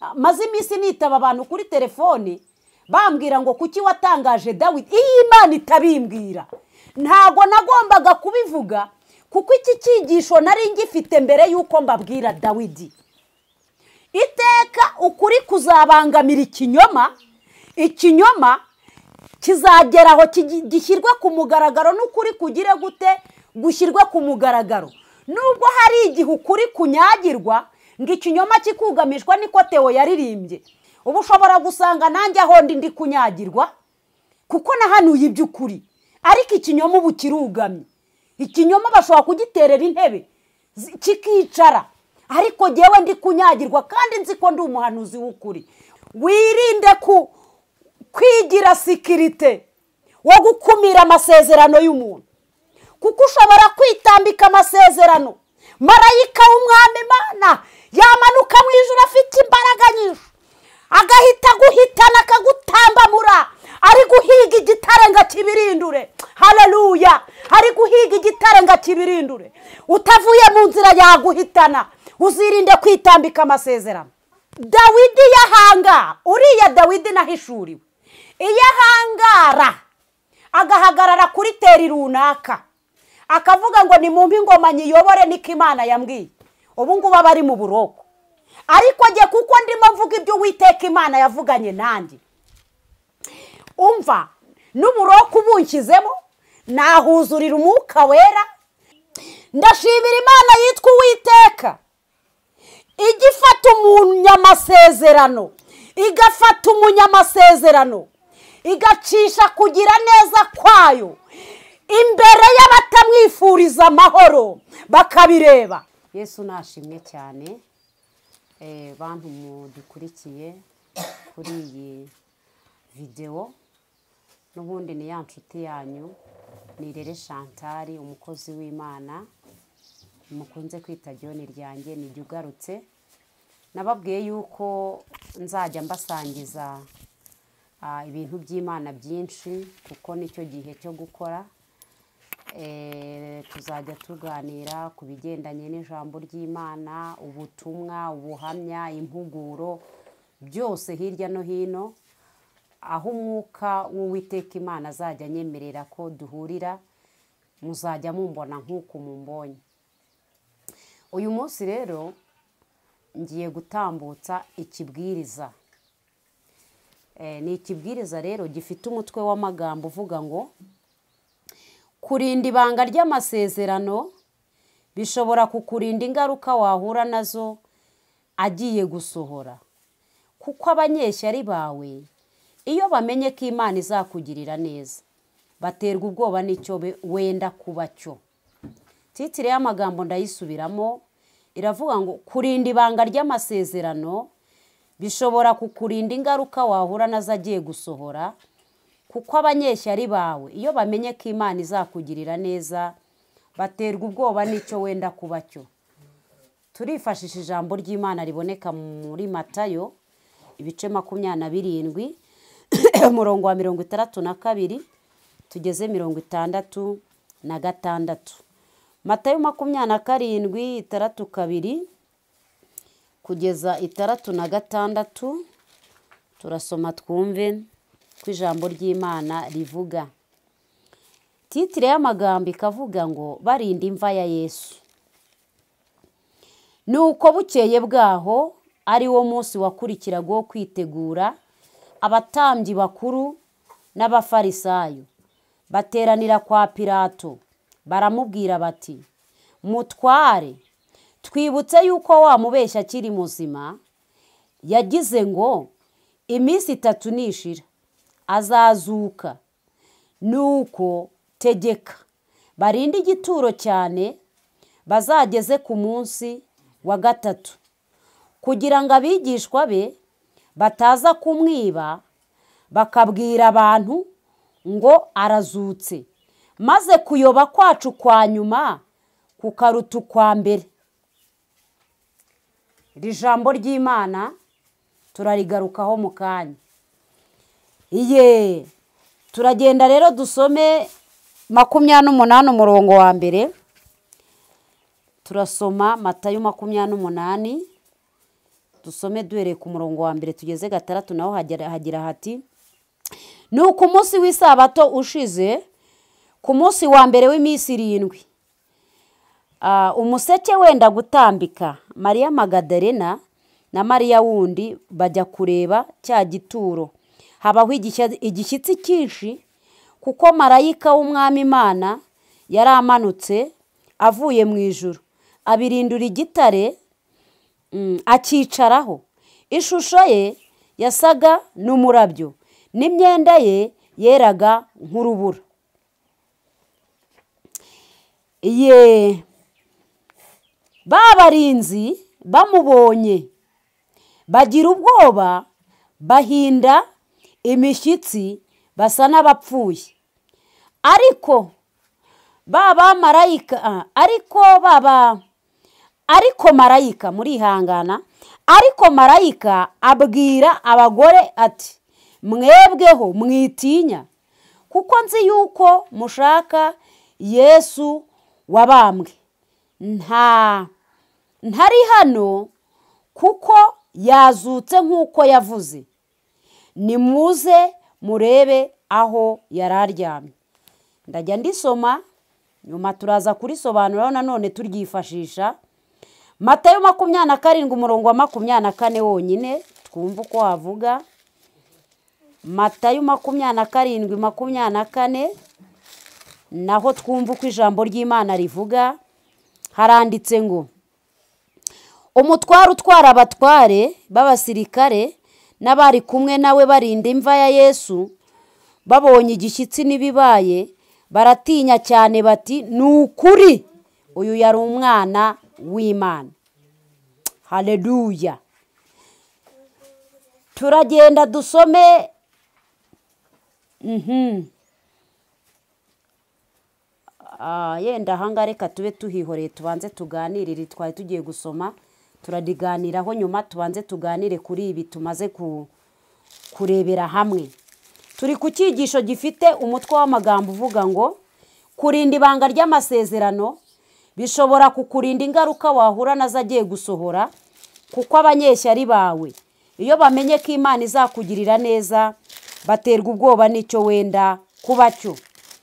maze iminsi nitaba abantu kuri telefone bambwira ngo kuki watangaje Dawidi, iyi Imana itabimbwira ntago nagombaga kubivuga kuko iki cyigisho nari ngifite mbere yuko mbabwira Dawidi. Iteka ukuri kuzabangamira ikinyoma kizageraho gishyirwe ku mugaragaro, n'ukuri kugire gute gushyirwe ku mugaragaro. Nubwo hari igihe ukuri kunyagirwa ngo ikinyoma kikugamishwa, niko Theo yaririmbye. Ubu ushobora gusanga nanjye aho ndi kunyagirwa kuko nahanuye iby'ukuri, ariko ikinyoma ubu kirugamye. Ikinyoma bashobora kugiterera intebe kikicara, ariko jyewe ndi kunyagirwa kandi nzi ko ndi umuhanuzi w'ukuri. Wirinde kwigira sikirite wo gukumira amasezerano y'umuntu, kuko ushobora kwitambika amasezerano. Marayika w'Umwami Imana yamanuka mu ijuru afite imbaraga nyinshi, agahita guhitana akagutambamura, ari guhiga igitare ngo kibirindure. Haleluya! Ari guhiga igitare ngo kibirindure. Utavuye mu nzira yaguhitana. Uzirinde kwitambika amasezerano. Dawidi yahanga, uriya Dawidi nahishuriwe, iyo ahangara agahagarara kuri teri runaka akavuga ngo ni mumpe ingoma nyiyobore, niko Imana yambwiye. Ubu ngubu bari mu buroko, ariko jye kuko ndimo mvuga ibyo Uwiteka Imana yavuganye nanjye, umva n'uburoko ubunshyizemo nahuzurira Umwuka Wera. Ndashimira Imana yitwa Uwiteka, igifata umunyamasezerano, igafata umunyamasezerano, igacisha kugira neza kwayo imbere y'abatamwifuriza amahoro bakabireba. Yesu nashimwe cyane. Bantu mudukurikiye kuri iyi video, n'ubundi ni ya nshuti yanyu Nirere Chantal, umukozi w'Imana mukunze kwita RYANJYE. Ni ugarutse, nababwiye yuko nzajya mbasangiza ibintu by'Imana byinshi kuko nicyo gihe cyo gukora. Tuzajya tuganira ku bigendanye n'ijambo ry'Imana, ubutumwa, ubuhamya, impuguro, byose hirya no hino, aho umwuka w'Uwiteka Imana azajya anyemerera ko duhurira, muzajya mumbona nk'uko mumbonye. Uyu munsi rero ngiye gutambutsa ikibwiriza. Ni ikibwiriza rero gifite umutwe w'amagambo uvuga ngo kurinda ibanga ry'amasezerano bishobora kukurinda ingaruka wahura nazo agiye gusohora, kuko abanyeshyari bawe iyo bamenye ko Imana izakugirira neza baterwa ubwoba n'icyo wenda kuba cyo. Titire y'amagambo ndayisubiramo, iravuga ngo kurinda ibanga ry'amasezerano bishobora kukurinda ingaruka wahura nazo agiye gusohora, kuko abanyeshyari bawe iyo bamenye ko Imana izakugirira neza baterwa ubwoba n'icyo wenda kuba cyo. Turifashisha ijambo ry'Imana riboneka muri Matayo ibice 27 umurongo wa 62 tugeze 66. Matayo 27:62 kugeza 66. Turasoma twumve ko ijambo ry'Imana rivuga. Titire y'amagambo ikavuga ngo barinda imva ya Yesu. Nuko bukeye bwaho ari wo munsi wakurikiraga wo kwitegura, abatambyi bakuru n'abafarisayo bateranira kwa Pilato, baramubwira bati, Mutware, twibutse yuko wamubeshya akiri muzima, yagize ngo iminsi 3 nishira azazuka. Nuko tegeka barinde igituro cyane bazageze ku munsi wa 3, kugira ngo abigishwa be bataza kumwiba bakabwira abantu ngo arazutse, maze kuyoba kwacu kwa nyuma kukaruta kwa mbere. Iri jambo ry'Imana turarigarukaho mu kanya. Turagenda rero dusome 28 umurongo wa mbere. Turasoma Matayo 28 dusome duhereye ku murongo wa mbere tugeze 6 naho hagira hati nuko umunsi w'isabato ushize ku munsi wa mbere w'iminsi 7 umuseke wenda gutambika Mariya Magadalena na Mariya wundi bajya kureba cya gituro habaho igishyitsi cyinshi kuko marayika w'umwami Imana yaramanutse avuye mu ijuru abirindura igitare akicaraho ishusho ye yasaga n'umurabyo n'imyenda ye yeraga nk'urubura babarinzi bamubonye bagira ubwoba bahinda imishyitsi basa n'abapfuye ariko marayika murihangana ariko marayika abwira abagore ati mwebweho mwitinya kuko nzi yuko mushaka Yesu wabambwe ntari hano kuko yazutse nk'uko yavuze nimuze murebe aho yararyamye ndajya ndisoma nyuma turaza kurisobanura nanone turyifashisha Matayo 27 umurongo wa 24 wonyine twumva uko havuga Matayo 27:24 naho twumva uko ijambo ry'Imana rivuga haranditse ngo umutware utwara abatware b'abasirikare n'abari kumwe nawe barinda imva ya Yesu babonye igishyitsi nibibaye baratinya cyane bati nukuri uyu yari umwana w'Imana. Haleluya. Turagenda dusome yenda hangareka tube tuhihoreye tubanze tuganirire twari tugiye gusoma turadiganiraho nyuma tubanze tuganire kuri ibi tumaze kurebera hamwe. Turi ku cyigisho gifite umutwe w'amagambo uvuga ngo kurinda ibanga ry'amasezerano bishobora kukurinda ingaruka wahura nazo agiye gusohora kuko abanyeshyari bawe iyo bamenye ko Imana izakugirira neza baterwa ubwoba n'icyo wenda kuba cyo.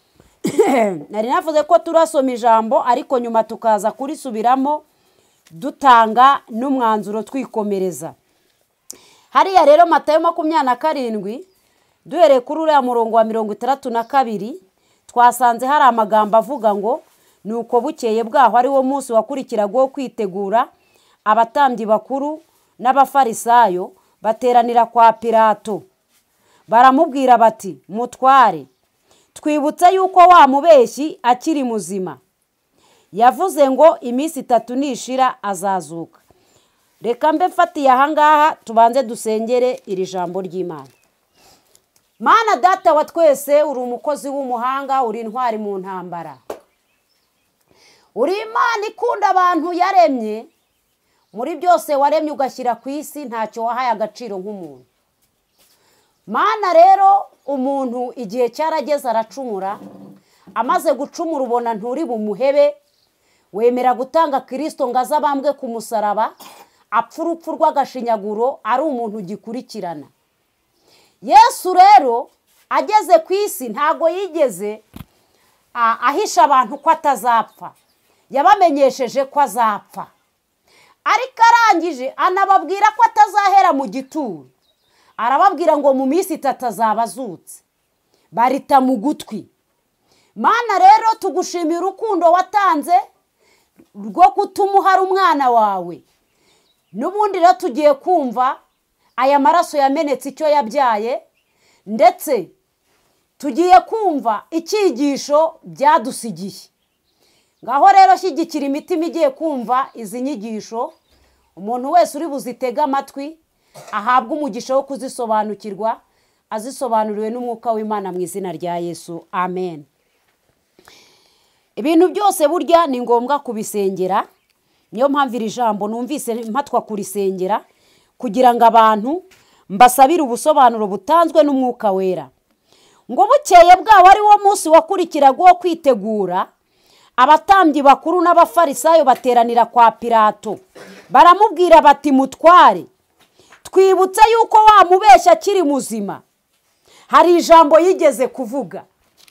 Nari navuze ko turasoma ijambo ariko nyuma tukaza kurisubiramo dutanga n'umwanzuro twikomereza. Hariya rero Matayo 27 duhereye kuri uriya murongo wa 62 twasanze hari amagambo avuga ngo nuko bukeye bwaho ari wo munsi wakurikiraga kwitegura abatambyi bakuru n'abafarisayo bateranira kwa Pilato baramubwira bati mutware twibutse yuko wa mubeshyi akiri muzima yavuze ngo iminsi 3 nishira azazuka. Reka mbe fatiye ahangaha tubanze dusengere iri jambo ry'Imana. Mana data wa twese uri umukozi w'umuhanga uri intwari mu ntambara uri Imana ikunda abantu yaremye muri byose waremye ugashyira ku isi ntacyo wahaye agaciro nk'umuntu. Mana rero umuntu igihe cyarageze aracumura amaze gucumura ubona nturi bumuhebe wemera gutanga Kristo ngaza bambwe ku musaraba apfa urupfu rw'agashinyaguro ari umuntu gikurikirana. Yesu rero ageze ku isi ntago yigeze ahisha abantu ko atazapfa yabamenyesheje ko azapfa ariko arangije anababwira ko atazahera mu gituro arababwira ngo mu minsi 3 azabazutse barita mu gutwi. Mana rero tugushimira urukundo watanze rwo gutuma hari umwana wawe n'ubundi rero tugiye kumva aya maraso yamenetse icyo yabyaye ndetse tugiye kumva icyigisho byadusigiye. Ngaho rero shyigikira imitima igiye kumva izi nyigisho umuntu wese uri buzitega amatwi ahabwa umugisha wo kuzisobanukirwa azisobanuriwe n'umwuka w'Imana mu izina rya Yesu. Amen. Ibintu byose burya ni ngombwa kubisengera niyo mpamvu iri jambo numvise mpatwa kurisengera kugira ngo abantu mbasabire ubusobanuro butanzwe n'umwuka wera. Ngo bukeye bwaho ari wo munsi wakurikiraga kwitegura abatambyi bakuru n'abafarisayo bateranira kwa Pilato baramubwira bati mutware twibutse yuko wamubeshya akiri muzima hari ijambo yigeze kuvuga.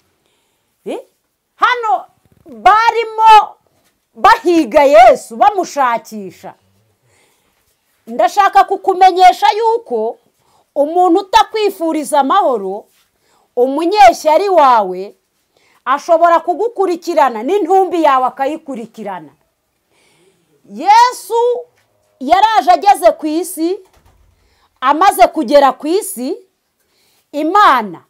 Hano barimo bahiga Yesu bamushakisha. Ndashaka kukumenyesha yuko umuntu utakwifuriza amahoro, umunyeshyari wawe ashobora kugukurikirana n'intumbi yawe akayikurikirana. Yesu yaraje ageze ku isi, amaze kugera ku isi, Imana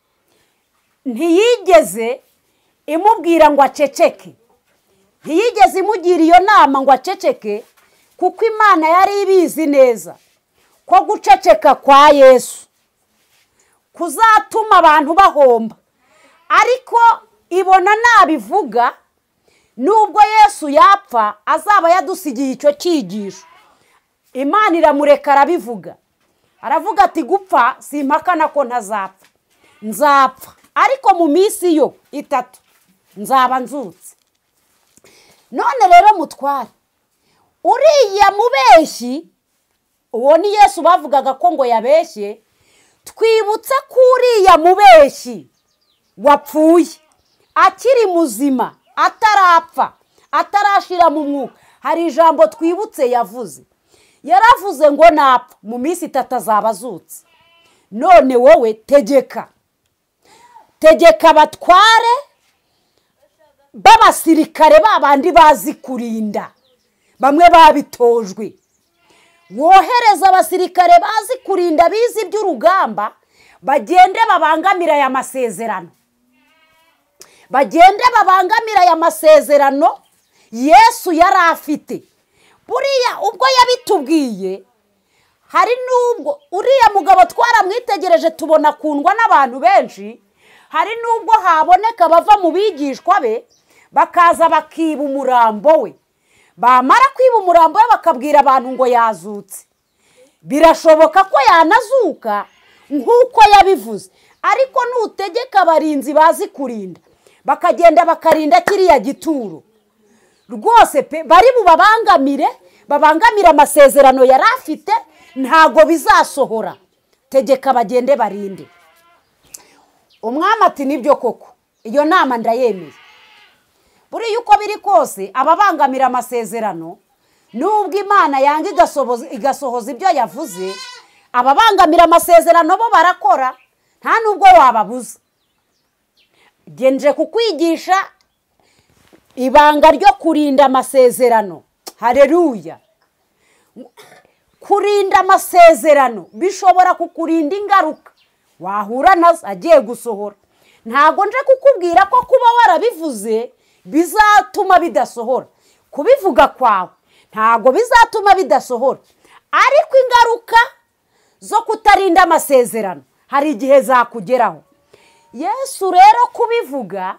ntiyigeze imubwira ngo aceceke, ntiyigeze imugira iyo nama ngo aceceke, kuko Imana yari ibizi neza ko guceceka kwa Yesu kuzatuma abantu bahomba, ariko ibona nabivuga nubwo Yesu yapfa azaba yadusigiye icyo cyigisho. Imana iramureka arabivuga, aravuga ati gupfa simpakana ko ntazapfa, nzapfa ariko mu minsi yo 3 nzaba nzutse. None rero mutware, uriya mubeshyi, uwo ni Yesu bavugaga ko ngo yabeshye, twibutse ko uriya mubeshyi wapfuye akiri muzima, atarapfa, atarashira mu mwuka. Hari ijambo twibutse yavuze, yaravuze ngo napfa mu minsi 3 azaba azutse. None wowe tegeka batware b'abasirikare babandi bazi kurinda, bamwe babitojwe, wohereza abasirikare bazi kurinda bizi by'urugamba, bagende babangamira aya masezerano, bagende babangamira aya masezerano Yesu yari afite. Buriya ubwo yabitubwiye, hari nubwo uriya mugabo twaramwitegereje tubona kundwa n'abantu benshi, hari nubwo haboneka bava mu bigishwa be bakaza bakiba umurambo we, bamara kwiba umurambo we bakabwira abantu ngo yazutse. Birashoboka ko yanazuka nk'uko yabivuze, ariko nutegeka abarinzi bazi kurinda bakagenda bakarinda kiriya gituro, rwose pe bari babangamira amasezerano yari afite, ntago bizasohora. Tegeka bagende barinde. Umwami ati nibyo koko, iyo nama ndayemeye. Buri yuko biri kose ababangamira amasezerano, nubwo Imana yanga igasohoza ibyo yavuze, ababangamira amasezerano bo barakora, nta nubwo wababuza. Genje kukwigisha ibanga ryo kurinda amasezerano. Haleluya. Kurinda amasezerano bishobora kukurinda ingaruka wahura nazo agiye gusohora. Ntago nje kukubwira ko kuba warabivuze bizatuma bidasohora, kubivuga kwawe ntago bizatuma bidasohora, ariko ingaruka zo kutarinda amasezerano hari igihe zakugeraho. Yesu rero kubivuga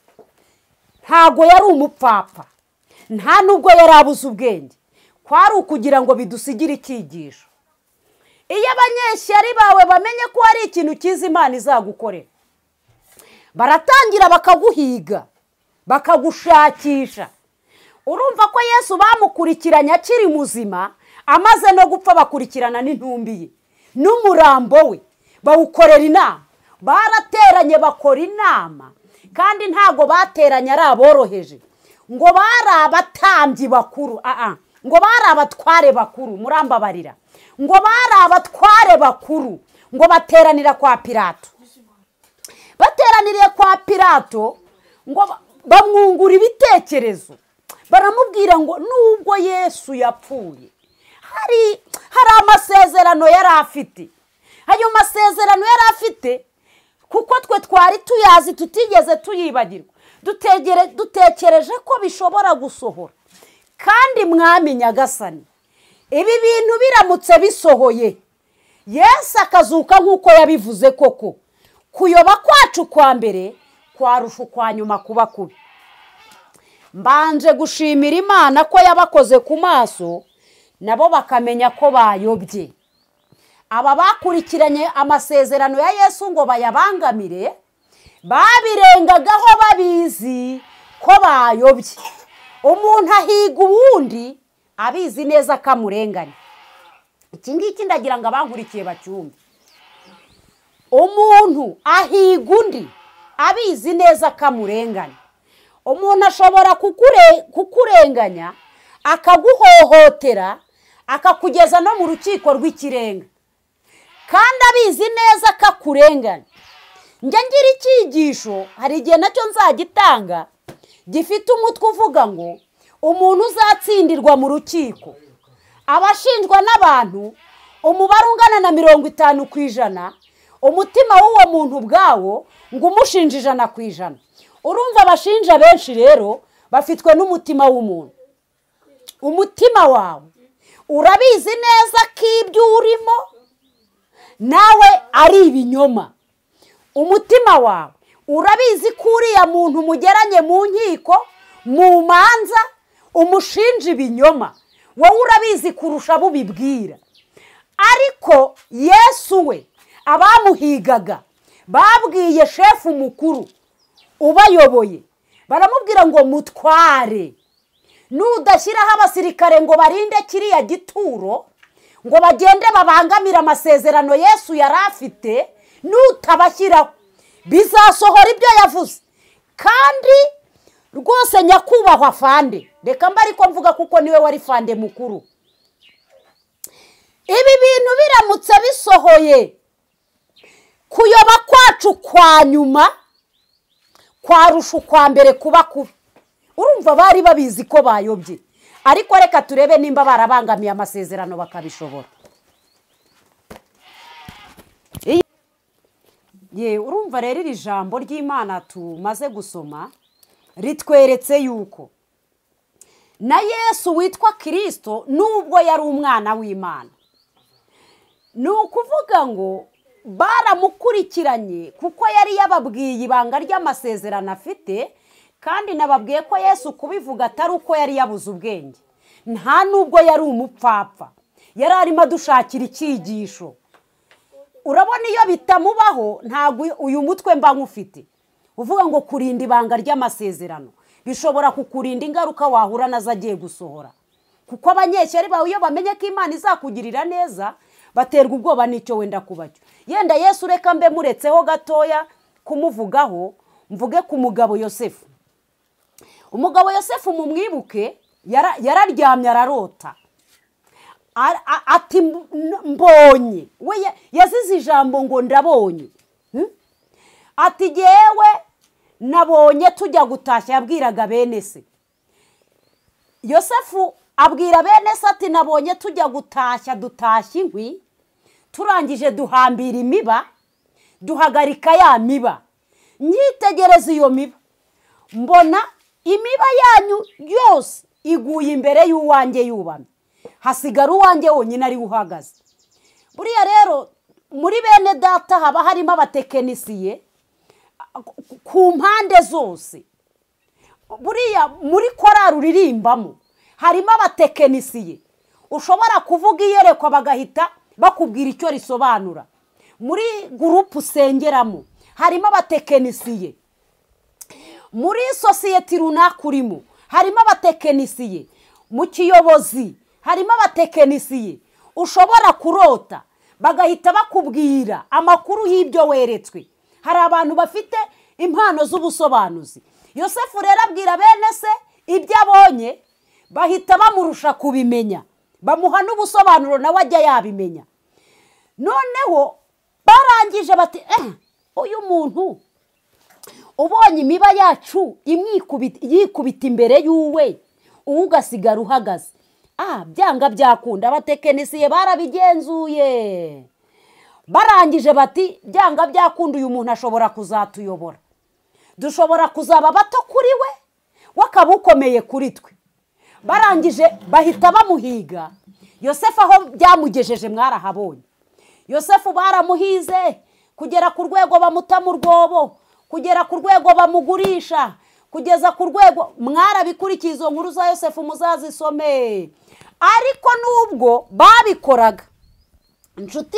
ntago yari umupfapfa, nta nubwo yari abuze ubwenge, kwari ukugira ngo bidusigire icyigisho. Iyo abanyeshyari bawe bamenye ko hari ikintu cyiza Imana izagukorera, baratangira bakaguhiga, bakagushakisha. Urumva ko Yesu bamukurikiranye akiri muzima, amaze no gupfa bakurikirana n'intumbi ye n'umurambo we, bawukorera inama. Barateranye bakora inama, kandi ntago bateranye ari aboroheje ngo bari abatambyi bakuru, ngo bari abatware bakuru, murambabarira, ngo bari abatware bakuru, ngo bateranira kwa Pilato. Bateraniriye kwa Pilato ngo bamwungura ibitekerezo, baramubwira ngo nubwo Yesu yapfuye hari amasezerano yari afite. Ayo masezerano yari afite kuko twe twari tuyazi tutigeze tuyibagirwa, dutekereje ko bishobora gusohora. Kandi Mwami Nyagasani, ibi bintu biramutse bisohoye, Yesu akazuka nk'uko yabivuze koko, kuyoba kwacu kwa mbere kwarusha kwa nyuma kuba kubi. Mbanje gushimira Imana ko yabakoze ku maso, nabo bakamenya ko bayobye. Aba bakurikiranye amasezerano ya Yesu ngo bayabangamire, babirengagaho babizi ko bayobye. Umuntu ahiga uwundi abizi neza kamurenganya. iki ngiki ndagira ngo abankurikiye bacyumve. Umuntu ahiga undi abizi neza kamurenganya. Umuntu ashobora kukurenganya akaguhohotera akakugeza no mu rukiko rw'ikirenga kandi abizi neza akakurenganya. Njye ngira icyigisho, hari igihe nacyo nzagitanga gifite umutwe uvuga ngo umuntu uzatsindirwa mu rukiko abashinjwa n'abantu umubare ungana na 50%, umutima w'uwo muntu ubwawo ngo umushinja 100%. Urumva abashinja benshi rero bafitwe n'umutima w'umuntu. Umutima wawe urabizi neza ko ibyo urimo nawe ari ibinyoma. Umutima wawe urabizi ko uriya muntu mugeranye mu nkiko mu manza umushinja ibinyoma, wowe urabizi kurusha bubibwira. Ariko Yesu we abamuhigaga babwiye shefu mukuru ubayoboye, baramubwira ngo mutware, nudashyiraho abasirikare ngo barinde kiriya gituro, ngo bagende babangamira amasezerano Yesu yari afite, nutabashyiraho bizasohora ibyo yavuze. Kandi rwose nyakubahwa fande, reka mba ariko mvuga kuko niwe wari fande mukuru, ibi bintu biramutse bisohoye, kuyoba kwacu kwa nyuma kwarusha kwa mbere kuba kubi. Urumva bari babizi ko bayobye, ariko reka turebe nimba barabangamiye amasezerano bakabishobora. Urumva rero iri jambo ry'Imana tumaze gusoma ritweretse yuko na Yesu witwa Kristo nubwo yari umwana w'Imana, ni ukuvuga ngo baramukurikiranye kuko yari yababwiye ibanga ry'amasezerano afite, kandi nababwiye ko Yesu kubivuga atari uko yari yabuze ubwenge, nta nubwo yari umupfapfa, yari arimo adushakira icyigisho. Urabona iyo bitamubaho ntabwo uyu mutwe mba nkufite uvuga ngo kurinda ibanga ry'amasezerano bishobora kukurinda ingaruka wahura nazo agiye gusohora, kuko abanyeshyari bawe iyo bamenye ko Imana izakugirira neza baterwa ubwoba n'icyo wenda kubacyo. Yenda Yesu reka mbe muretseho gatoya kumuvugaho, mvuge ku mugabo Yosefu. Umugabo Yosefu mumwibuke yararyamye ararota, ati mbonye, we yazize ijambo ngo ndabonye. Ati jewe nabonye tujya gutashya, yabwiraga bene se. Yosefu abwira bene se ati nabonye tujya gutashya, dutashya inkwi, turangije duhambira imiba, duhagarika ya miba. Nyitegereza iyo miba, mbona imiba yanyu yose iguye imbere y'uwanjye yubamye, hasigara uwanjye wonyine ari uhagaze. Buriya rero muri bene data haba harimo abatekinisiye ku mpande zose. Buriya muri korari uririmbamo harimo abatekinisiye ushobora kuvuga iyerekwa bagahita bakubwira icyo risobanura. Muri gurupu usengeramo harimo abatekinisiye, muri sosiyete runaka urimo harimo abatekinisiye, mu kiyobozi harimo abatekinisiye ushobora kurota bagahita bakubwira amakuru y'ibyo weretswe. Hari abantu bafite impano z'ubusobanuzi. Yosefu rero abwira bene se ibyo abonye, bahita bamurusha kubimenya, bamuha n'ubusobanuro nawe ajya yabimenya. Noneho barangije bati uyu muntu ubonye imiba yacu yikubita imbere y'uwe, ugasigara uhagaze. Byanga byakunda, abatekinisiye barabigenzuye, barangije bati byanga byakunda uyu muntu ashobora kuzatuyobora, dushobora kuzaba bato kuri we wakaba ukomeye kuri twe. Barangije bahita bamuhiga. Yosefu aho byamugejeje mwarahabonye. Yosefu baramuhize kugera ku rwego bamuta mu rwobo, kugera ku rwego bamugurisha, kugeza ku rwego mwarabikurikiye izo nkuru za Yosefu muzazisome. Ariko nubwo babikoraga, inshuti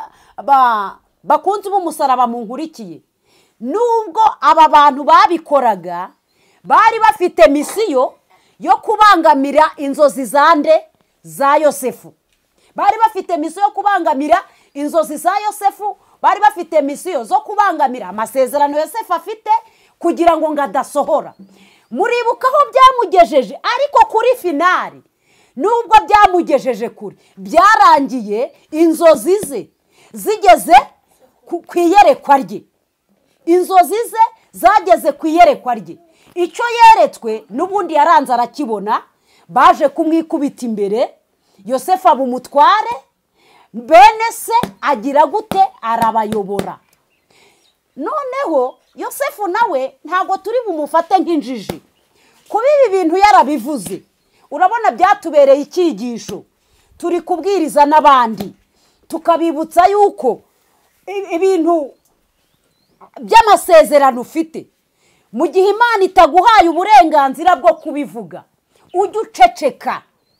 bakunzi b'umusaraba munkurikiye, nubwo aba bantu babikoraga bari bafite misiyo yo kubangamira inzozi zande za Yosefu. bari bafite misiyo yo kubangamira inzozi za Yosefu, bari bafite misiyo zo kubangamira amasezerano Yosefu afite kugira ngo ngadasohora. Muribuka aho byamugejeje, ariko kuri finali nubwo byamugejeje kuri, byarangiye inzozi ze zigeze ku iyerekwa rye. Inzozi ze zageze ku iyerekwa rye. Icyo yeretswe n'ubundi yaranze arakibona, baje kumwikubita imbere, Yosefu aba umutware, bene se agira gute? Arabayobora. Noneho Yosefu nawe ntago turi bumufate nk'injiji, kuba ibi bintu yarabivuze. Urabona byatubereye icyigisho, turi kubwiriza n'abandi tukabibutsa yuko ibintu by'amasezerano ufite, mu gihe Imana itaguhaye uburenganzira bwo kubivuga, ujye uceceka.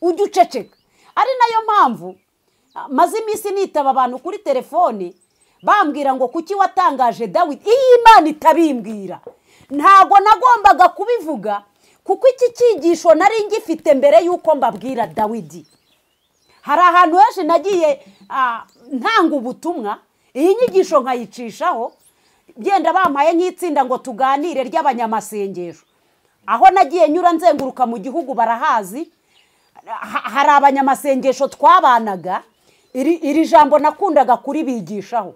Ari nayo mpamvu maze iminsi nitaba abantu kuri telefone bambwira ngo kuki watangaje Dawidi, iyi Imana itabimbwira. Ntago nagombaga kubivuga kuko iki cyigisho nari ngifite mbere yuko mbabwira Dawidi. Hari ahantu henshi nagiye ntanga ubutumwa, iyi nyigisho nkayicishaho, byenda bampaye nk'itsinda ngo tuganire ry'abanyamasengesho. Aho nagiye nyura nzenguruka mu gihugu barahazi, hari abanyamasengesho twabanaga, iri jambo nakundaga kuribigishaho.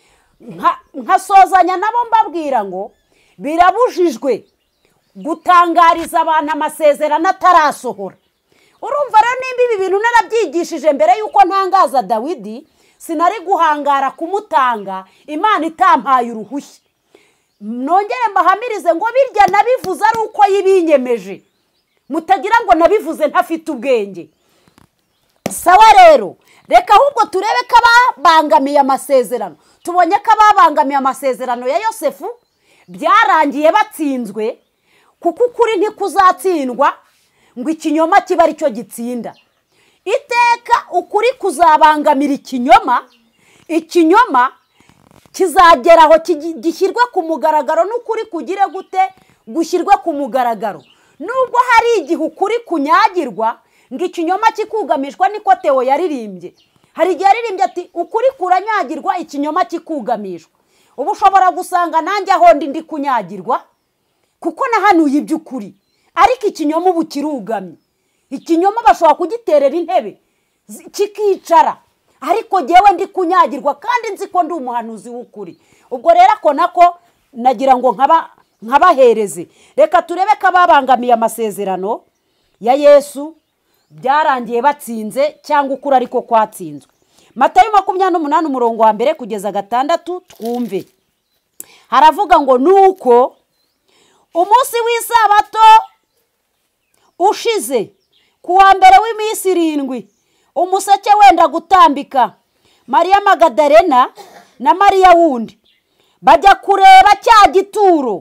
Nkasozanya nabo mbabwira ngo birabujijwe gutangariza abantu amasezerano atarasohora. Urumva rero nimba ibi bintu narabyigishije mbere yuko ntangaza Dawidi, sinari guhangara kumutanga Imana itampaye uruhushya. Nongere mbahamirize ngo birya nabivuze ari uko yibinyemeje, mutagira ngo nabivuze ntafite ubwenge. Sawa rero, reka ahubwo turebe ko ababangamiye amasezerano. Tubonye ko ababangamiye amasezerano ya Yosefu byarangiye batsinzwe, kuko ukuri ntikuzatsindwa ngo ikinyoma kiba ari cyo gitsinda. Iteka ukuri kuzabangamira ikinyoma, ikinyoma kizageraho gishyirwe ku mugaragaro, n'ukuri kugire gute? Gushyirwe ku mugaragaro. Nubwo hari igihe ukuri kunyagirwa ngo ikinyoma kikugamishwa, niko Theo yaririmbye. Hari igihe yaririmbye ati ukuri kuranyagirwa, ikinyoma kikugamishwa. Ubu ushobora gusanga nanjye aho ndi kunyagirwa kuko nahanuye iby'ukuri, ariko ikinyoma ubu kirugamye. Ikinyoma bashobora kugiterera intebe kikicara, ariko jyewe ndi kunyagirwa kandi nzi ko ndi umuhanuzi w'ukuri. Ubwo rero ako nako nagira ngo nkabahereze. Reka turebe ko ababangamiye amasezerano ya Yesu byarangiye batsinze cyangwa ukuri ariko kwatsinzwe. Matayo 28 umurongo wa 1 kugeza 6 twumve. Haravuga ngo nuko umunsi w'isabato ushize kuwa mbere w'iminsi 7 umuseke wenda gutambika, Mariya Magadalena na Mariya wundi bajya kureba cya gituro.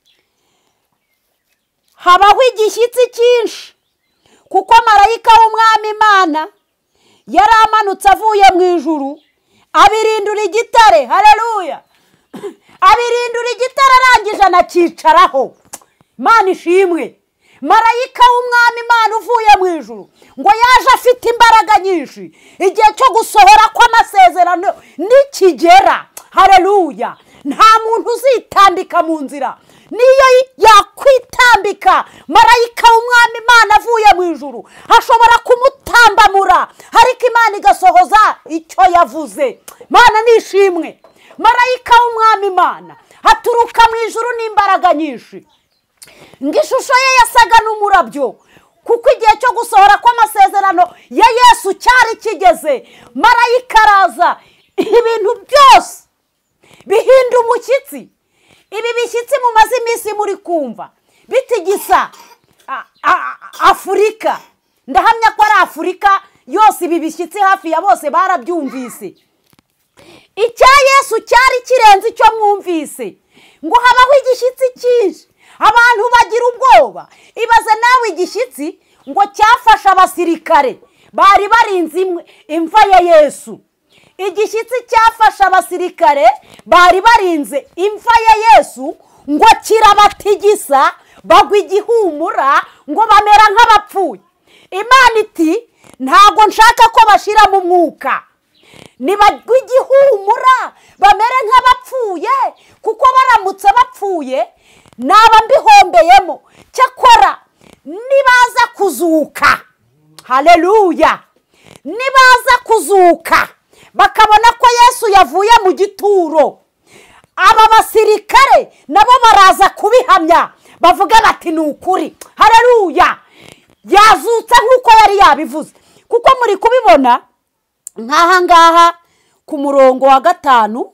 Habaho igishyitsi cyinshi, kuko marayika w'Umwami Imana yari amanutse avuye mu ijuru, abirindura igitare. Haleluya! Abirindura igitare arangije anakicaraho. Imana ishimwe. Marayika w'Umwami Imana uvuye mu ijuru ngo yaje afite imbaraga nyinshi, igihe cyo gusohora kw'amasezerano nikigera. Haleluya! Nta muntu uzitambika mu nzira, niyo yakwitambika marayika w'Umwami Imana avuye mu ijuru ashobora kumutambamura, ariko Imana igasohoza icyo yavuze. Imana nishimwe. Marayika w'Umwami Imana aturuka mu ijuru n'imbaraga nyinshi, ngishusho ye yasaga n'umurabyo, kuko igihe cyo gusohora kw'amasezerano ya Yesu cyari kigeze. Marayika araza, ibintu byose bihinda umushyitsi. Ibi bishyitsi mumaze iminsi muri kumva bitigisa Afurika, ndahamya ko ari Afurika yose ibi bishyitsi hafi ya bose barabyumvise. Icya Yesu cyari kirenze icyo mwumvise, ngo habaho igishyitsi cyinshi, abantu bagira ubwoba. Ibaze nawe igishyitsi ngo cyafasha abasirikare bari barinze imva ya Yesu. Igishyitsi cyafasha abasirikare bari barinze imva ya Yesu ngo kirabatigisa, bagwa igihumura, ngo bamera nk'abapfuye. Imana iti ntago nshaka ko bashiramo umwuka, nibagwe igihumura bamere nk'abapfuye, kuko baramutse bapfuye naba mbihombeyemo. Cyakora nibaza kuzuka, haleluya, nibaza kuzuka bakabona ko Yesu yavuye mu gituro, aba basirikare nabo baraza kubihamya bavuga bati ni ukuri, haleluya, yazutse nk'uko yari yabivuze. Kuko muri kubibona nk'aha ngaha ku murongo wa 5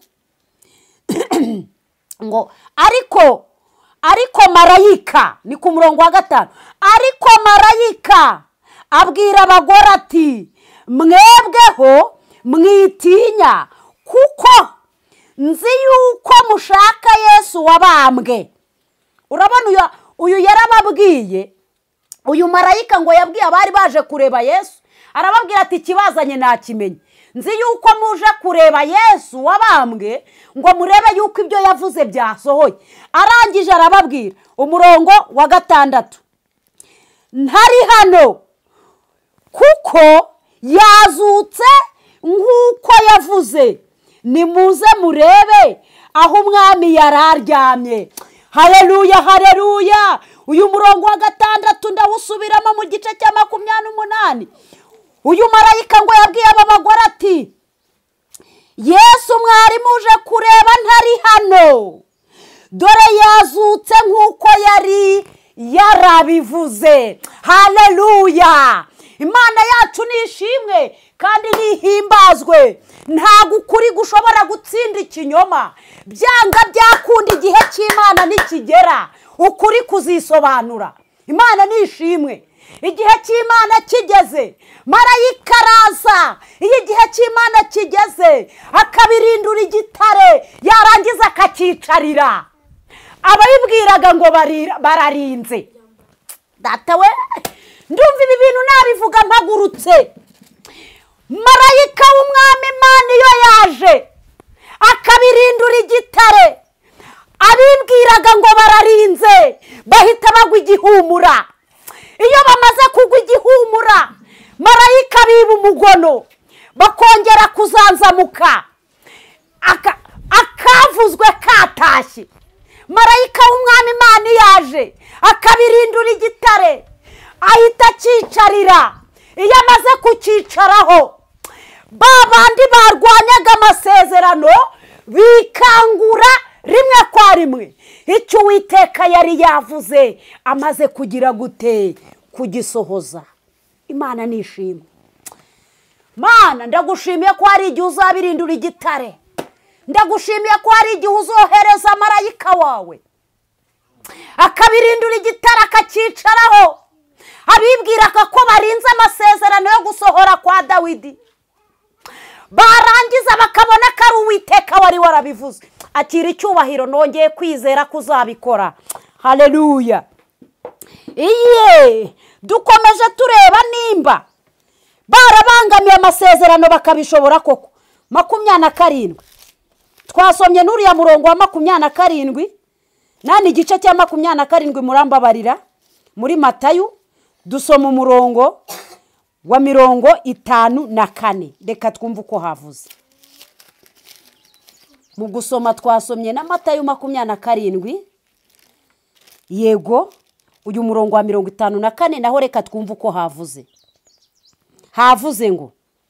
ngo ariko marayika, ni ku murongo wa 5, ariko marayika abwira abagore ati mwebweho mwitinya, kuko nzi yuko mushaka Yesu wabambwe. Urabona uyu yarababwiye, uyu marayika ngo yabwiye abari baje kureba Yesu, arababwira ati ikibazanye nakimenye, nzi yuko muje kureba Yesu wabambwe ngo murebe yuko ibyo yavuze byasohoye. Arangije arababwira umurongo wa 6, ntari hano kuko yazutse nk'uko yavuze, nimuze murebe aho umwami yararyamye. Haleluya, haleluya. Uyu murongo wa 6 ndawusubiramo mu gice cya 28. Uyu marayika ngo yabwiye aba bagore ati Yesu mwari muje kureba ntari hano, dore yazutse nk'uko yari yarabivuze. Haleluya. Imana yacu nishimwe kandi nihimbazwe. Ntago ukuri gushobora gutsinda ikinyoma, byanga byakunda igihe cy'Imana nikigera ukuri kuzisobanura. Imana nishimwe. Igihe cy'Imana kigeze, marayika araza. Iyo igihe cy'Imana kigeze akabirindura igitare, yarangiza akakicarira. Abayibwiraga ngo bararinze. Data we, ndumva ibi bintu nabivuga mpagurutse. Marayika w'umwami Imana iyo yaje akabirindura igitare, abibwiraga ngo bararinze bahita bagwa igihumura. Iyo bamaze kugwa igihumura, marayika biba umugono bakongera kuzanzamuka, akavuzwe katashye. Marayika w'umwami Imana yaje akabirindura igitare, ahita akicarira. Iyo amaze kukicaraho, babandi barwanyaga amasezerano bikangura rimwe kwa rimwe icyo Uwiteka yari yavuze amaze kugira gute, kugisohoza. Imana nishimwe. Mana ndagushimiye ko hari igihe uzabirindura igitare, ndagushimiye ko hari igihe uzohereza marayika wawe akabirindura igitare akakicaraho. Abibwiraga ko barinze amasezerano yo gusohora kwa Dawidi, barangiza bakabona ko ari Uwiteka wari warabivuze. Akira icyubahiro, nongeye kwizera kuzabikora. Haleluya. Iye dukomeje tureba nimba barabangamiye amasezerano bakabishobora koko. 27 twasomye n'uriya murongo wa 27 nani igice cya 27 murambabarira muri Matayo, dusoma umurongo wa 54. Reka twumve uko havuze. Mu gusoma twasomye na Matayo 27, yego uyu murongo wa 54 naho reka twumve uko havuze. Havuze ngo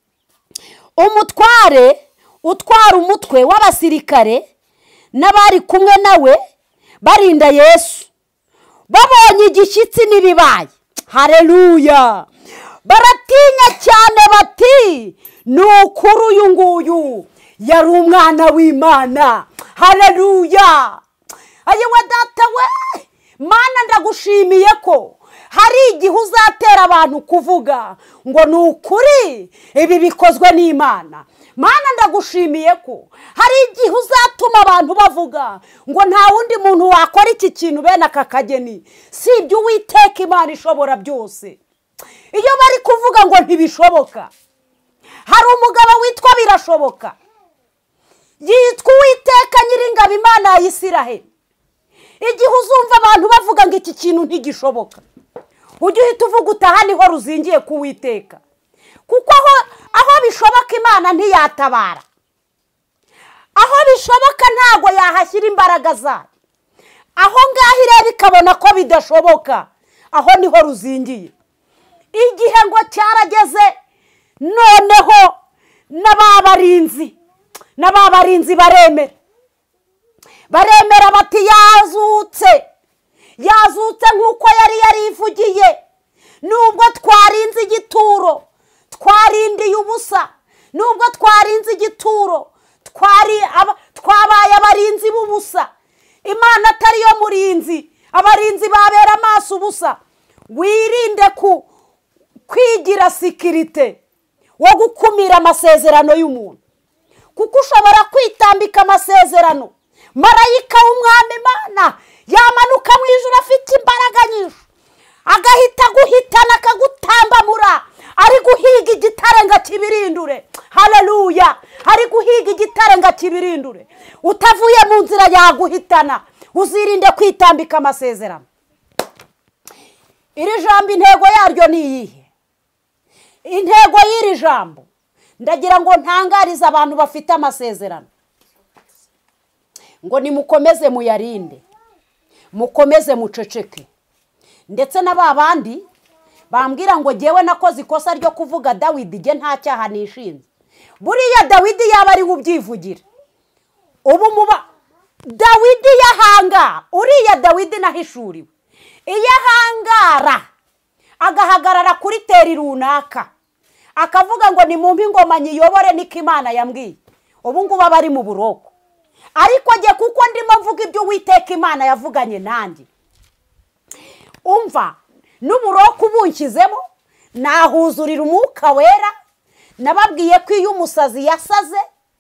umutware utwara umutwe w'abasirikare n'abari kumwe nawe barinda Yesu babonye igishyitsi n'ibibaye. Haleluya. Baratinya cyane bati ni ukuri uyu nguyu yari umwana w'Imana. Haleluya. Ayewe data we, Mana ndagushimiye ko hari igihe uzatera abantu kuvuga ngo ni ukuri ibi bikozwe n'Imana. Mana ndagushimiye ko hari igihe uzatuma abantu bavuga ngo nta wundi muntu wakora iki kintu bene aka kageni sibyo Uwiteka Imana ishobora byose. Iyo bari kuvuga ngo ntibishoboka, hari umugabo witwa Birashoboka, yitwa Uwiteka Nyiringabo Imana ya Isiraheli. Igihe uzumva abantu bavuga ngo iki kintu ntigishoboka, ujye uhita uvuga utaha niho ruzingiye ku Uwiteka, kuko aho bishoboka Imana ntiyatabara, aho bishoboka ntago yahashyira imbaraga zayo, aho ngaho ireba ikabona ko bidashoboka, aho niho ruzingiye. Igihe ngo cyarageze noneho n'ababarinzi baremera bati yazutse nk'uko yari yarivugiye, nubwo twarinze igituro twarindiye ubusa, nubwo twarinze igituro twabaye abarinzi b'ubusa. Imana atari yo murinzi, abarinzi babera amaso ubusa. Wirinde kwigira sikirite wo gukumira amasezerano y'umuntu, kuko ushobora kwitambika amasezerano. Marayika w'Umwami Imana yamanuka mu ijuru afite imbaraga nyinshi, agahita guhitana akagutambamura, ari guhiga igitare ngo kibirindure. Haleluya! Ari guhiga igitare ngo kibirindure. Utavuye mu nzira yaguhitana. Uzirinde kwitambika amasezerano. Iri jambo intego yaryo ni iyihe? Intego y'iri jambo ndagira ngo ntangarize abantu bafite amasezerano ngo nimukomeze muyarinde, mukomeze muceceke. Ndetse n'abandi bambwira ngo jyewe nakoze ikosa ryo kuvuga Dawidi, jye nta cyaha nishinze. Buriya Dawidi yaba ari ubyivugira, ubu Dawidi yahanga, uriya Dawidi nahishuriwe, iyo ahangara agahagarara kuri teri runaka akavuga ngo nimumpe ingoma nyiyobore niko Imana yambwiye, ubu ngubu aba ari mu buroko. Ariko jye kuko ndimo mvuga ibyo Uwiteka Imana yavuganye nanjye, umva n'uburoko ubunshyizemo nahuzurira Umwuka Wera. Nababwiye ko iyo umusazi yasaze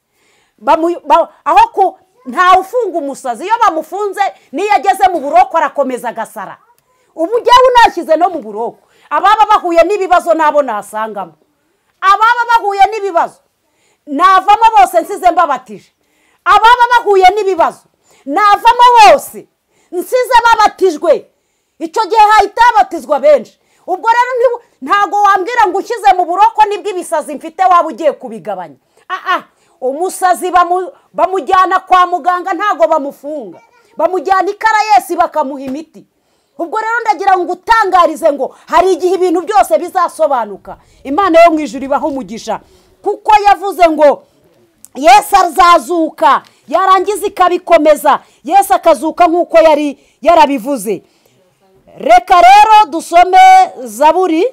aho nta ufunga umusazi, iyo bamufunze niyo ageze mu buroko arakomeza agasara. Ubu jyewe unashyize no mu buroko, ababa bahuye n'ibibazo nabo nasangamo, ababa bahuye n'ibibazo navamo bose nsize mbabatije, ababa bahuye n'ibibazo navamo bose nsize babatijwe. Icyo gihe hahita habatizwa benshi. Ubwo rero ntago wambwira ngo ushyize mu buroko nibwo ibisazi mfite waba ugiye kubigabanya. Umusazi bamujyana kwa muganga, ntago bamufunga, bamujyana i Karayesi bakamuha imiti. Ubwo rero ndagira ngo utangarize ngo hari igihe ibintu byose bizasobanuka. Imana yo mu ijuru ibaho umugisha, kuko yavuze ngo Yesu azazuka, yarangiza ikabikomeza. Yesu akazuka nk'uko yari yarabivuze. Reka rero dusome Zaburi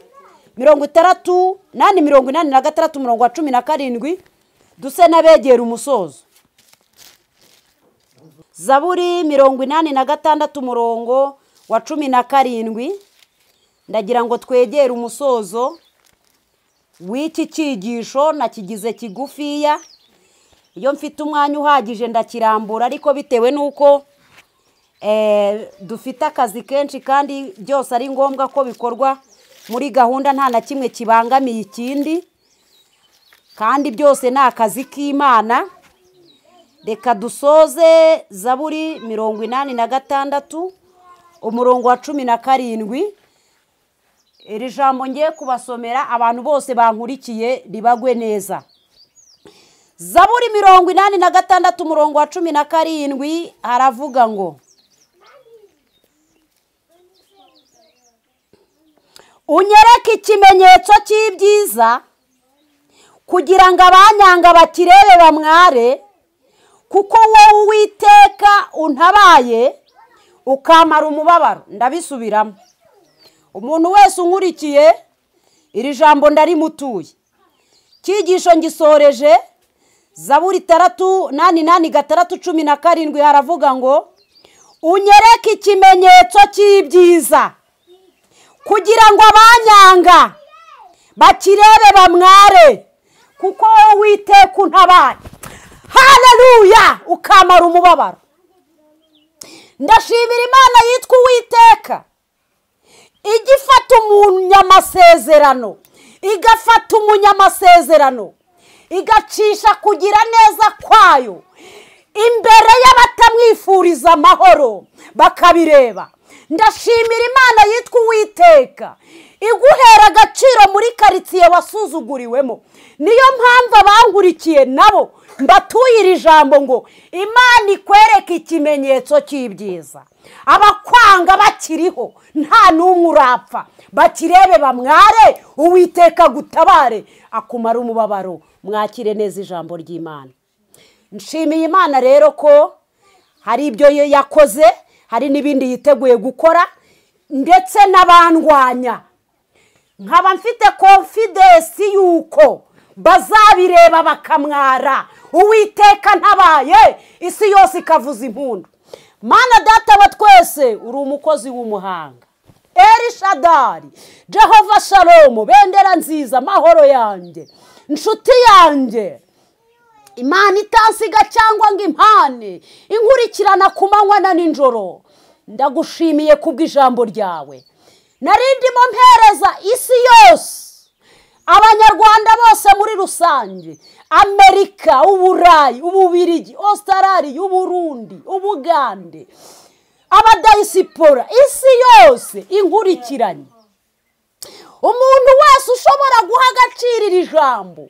86 umurongo wa 17 duse n'abegera umusozo. Zaburi 86 umurongo wa 17 ndagira ngo twegere umusozo w'iki cyigisho. Nakigize kigufiya, iyo mfite umwanya uhagije ndakirambura, ariko bitewe nuko dufite akazi kenshi kandi byose ari ngombwa ko bikorwa muri gahunda, nta na kimwe kibangamiye ikindi, kandi byose ni akazi k'Imana. Reka dusoze Zaburi 86 umurongo wa 17. Iri jambo ngiye kubasomera abantu bose bankurikiye ribagwe neza. Zaburi 86 umurongo wa 17 haravuga ngo unyereke ikimenyetso cy'ibyiza kugira ngo abanyanga bakirebe bamware, kuko wowe Uwiteka untabaye ukamara umubabaro. Ndabisubiramo, umuntu wese unkurikiye iri jambo ndarimutuye. Cyigisho ngisoreje Zaburi 3:8-6:17 haravuga ngo unyereke ikimenyetso cy'ibyiza kugira ngo abanyanga bakirebe bamware, kuko Uwiteka untabaye. Haleluya! Ukamara umubabaro. Ndashimira Imana yitwa Uwiteka, igifata umunyamasezerano, igafata umunyamasezerano, igacisha kugira neza kwayo imbere y'abatamwifuriza amahoro bakabireba. ndashimira Imana yitwa Uwiteka iguhera agaciro muri karitsiye wasuzuguriwemo. Niyo mpamvu abangurikiye nabo mbatuye iri jambo ngo Imana ikwereke ikimenyetso cy'ibyiza. Abakwanga bakiriho nta n'umwe urapfa, bakirebe bamware, Uwiteka gutabare akumara umubabaro. Mwakire neza ijambo ry'Imana. Nshimiye Imana rero ko hari ibyo yakoze, hari n'ibindi yiteguye gukora, ndetse n'abandwanya nkaba mfite confidence yuko bazabireba bakamwara. Uwiteka ntabaye isi yose ikavuza impundu. Mana data wa twese uri umukozi w'umuhanga. Elishadari, Jehova Shalom, bendera nziza, mahoro yanjye, inshuti yanjye, Imana itansiga cyangwa ngo impane, inkurikirana ku manywa na nijoro. Ndagushimiye kubw'ijambo ryawe. Narindimo mpereza isi yose, Abanyarwanda bose muri rusange, Amerika, Uburayi, Ububirigi, Australia, Uburundi, Ubugande, abadayisipora, isi yose inkurikiranye. Umuntu wese ushobora guha agaciro iri jambo,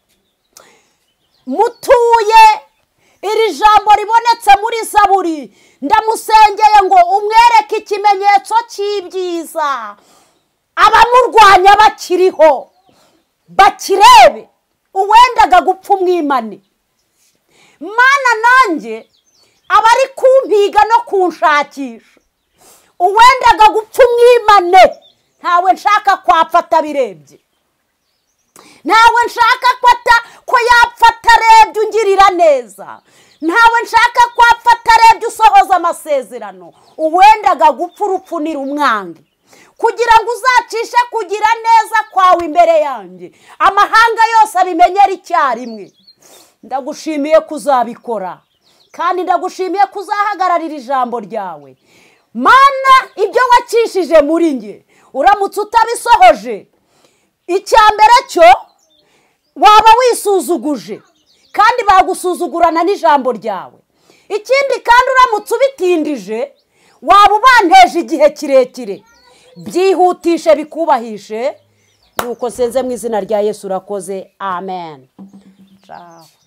mutuye iri jambo ribonetse muri Zaburi, ndamusengeye ngo umwereke ikimenyetso cy'ibyiza. Abamurwanya bakiriho bakirebe, uwendaga gupfa umwimane. Mana nanjye abari kumpiga no kunshakisha, uwendaga gupfa umwimane, ntawe nshaka kwapfa atabirebye, ntawe nshaka ko yapfa atarebye ungirira neza, ntawe nshaka ko apfa atarebye usohoza amasezerano. Uwendaga gupfa urupfu nirumwange, kugira ngo uzacishe kugira neza kwawe imbere yanjye, amahanga yose abimenyera icyarimwe. Ndagushimiye kuzabikora, kandi ndagushimiye kuzahagararira ijambo ryawe. Mana, ibyo wacishije muri nge uramutse utabisohoje, icyambere cyo waba wisuzuguje, kandi bagusuzugurana n'ijambo ryawe. Ikindi kandi uramutse ubitindije, waba ubanteje igihe kirekire. Byihutishe bikubahishe, nuko senze mu izina rya Yesu urakoze. Amen. Ciao.